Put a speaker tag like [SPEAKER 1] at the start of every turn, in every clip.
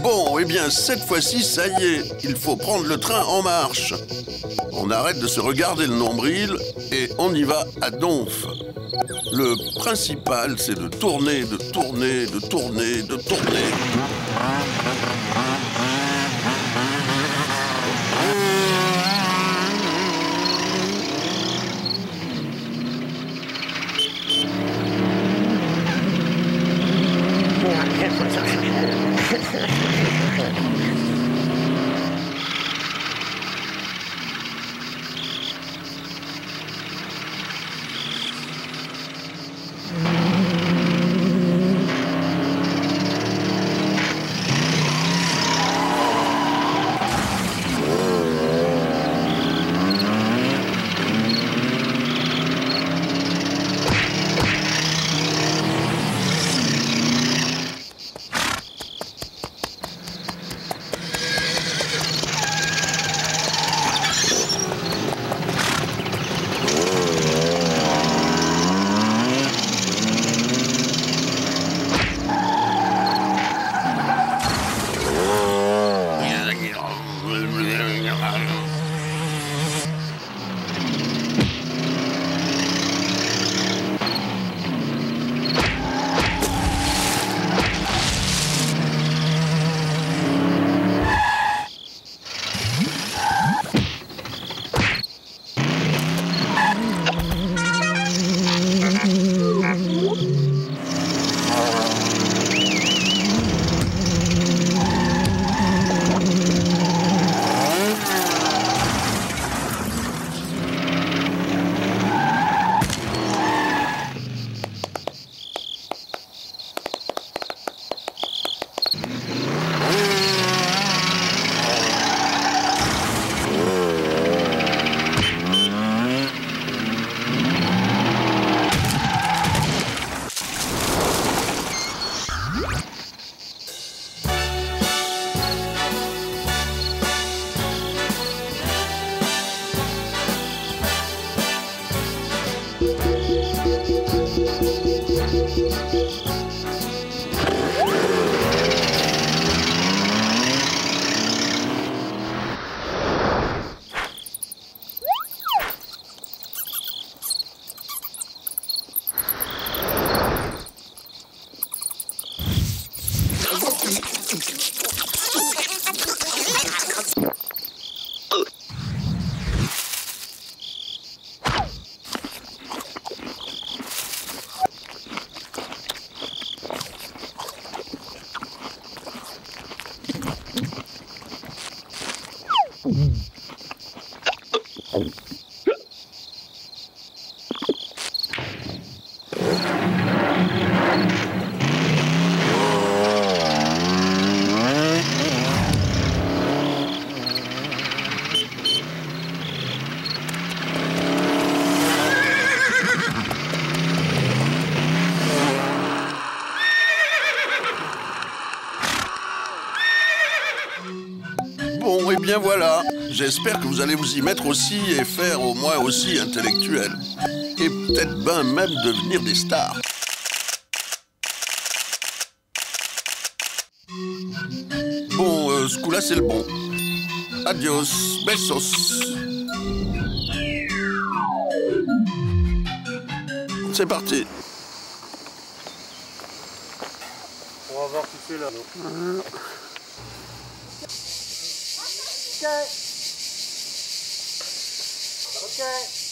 [SPEAKER 1] Bon, eh bien, cette fois-ci, ça y est, il faut prendre le train en marche. On arrête de se regarder le nombril et on y va à donf. Le principal, c'est de tourner, de tourner, de tourner, de tourner. Bon, et bien voilà. J'espère que vous allez vous y mettre aussi et faire au moins aussi intellectuel. Et peut-être ben même devenir des stars. Bon, ce coup-là, c'est le bon. Adios, besos. C'est parti.
[SPEAKER 2] On va voir qui c'est là. Ok. Ok.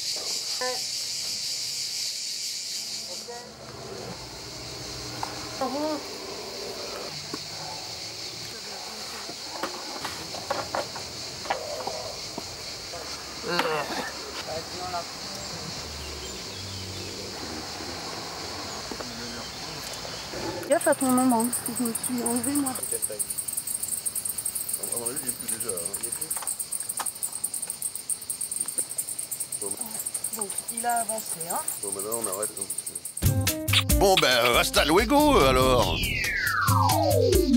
[SPEAKER 2] Ok.
[SPEAKER 3] Gaffe à ton ombre, hein, parce que je me suis enlevé moi.
[SPEAKER 1] Ok, tac. À mon avis, il est plus déjà. Il est plus.
[SPEAKER 3] Donc il a avancé, hein.
[SPEAKER 1] Bon, maintenant on arrête. Bon, ben, hasta luego alors.